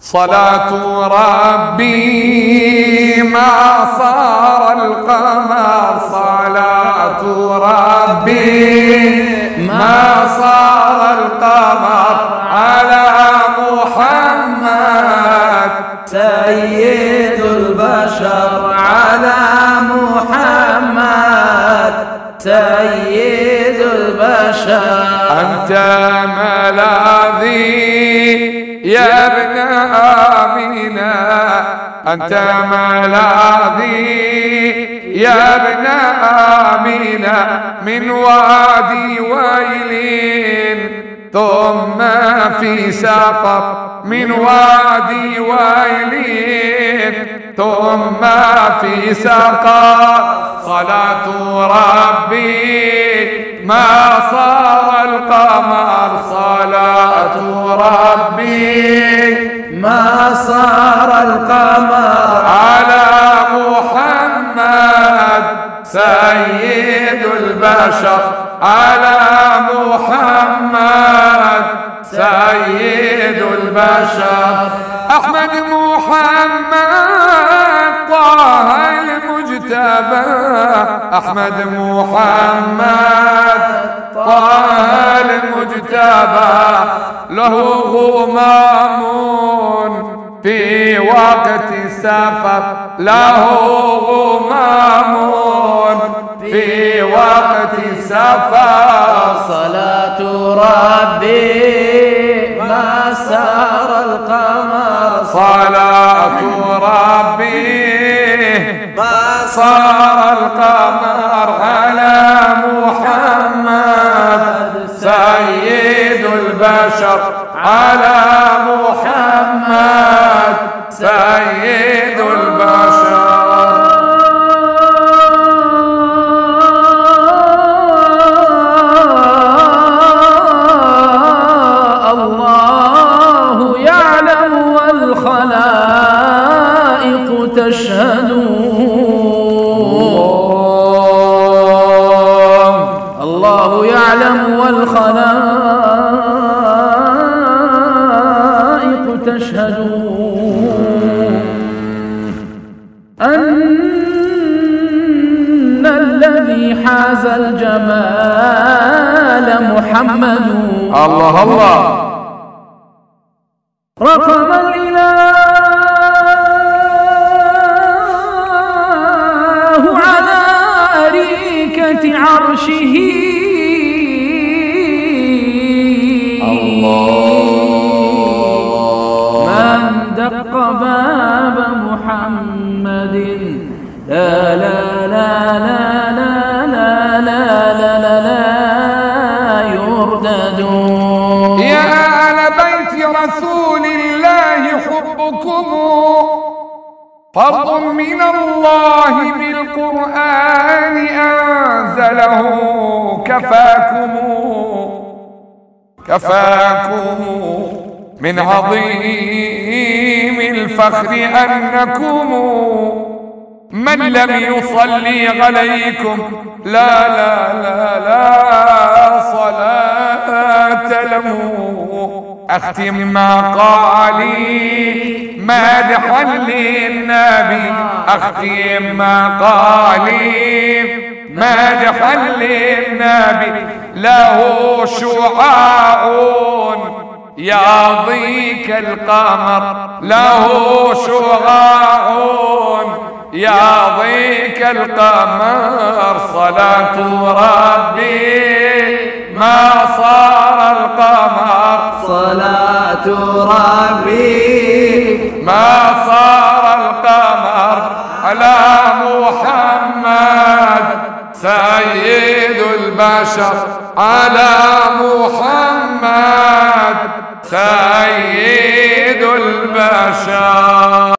صلاة ربي ما صار القمر، صلاة ربي ما صار القمر على محمد سيد البشر، على محمد سيد البشر. أنت ملاذي يا ابن آمنة، أنت ملاذي يا ابن آمنة، من وادي ويل ثم في سقر، من وادي ويل ثم في سقر. صلاة ربي ما صار القمر، صلاة ربي ما صار القمر على محمد سيد البشر، على محمد سيد البشر. أحمد محمد طه المجتبى، أحمد محمد طه المجتبى، له غمام في وقت السفر، له غمام في وقت السفر. صلاة ربي ما صار القمر، صلاة ربي ما صار القمر على محمد سيد البشر، على محمد سيد البشر. الله يعلم والخلائق تشهد، الله يعلم والخلائق تشهد أن الذي حاز الجمال محمد. الله الله. رقم الإله على أريكة عرشه، من دق باب محمد لا لا لا لا لا لا لا لا لا لا يردد. يا آل بيت رسول الله حبكم فرض من الله بالقرآن أنزله، كفاكم من عظيم الفخر أنكم من لم يصلي عليكم لا لا لا لا صلاة له. أختم مقالي مدحا للنبي، أختم مقالي مدحا للنبي، له شعاع يضيك القمر، له شعاع يضيك القمر. صلاة ربي ما صار القمر، صلاة ربي ما صار القمر على محمد سيد البشر، على محمد سيد البشر.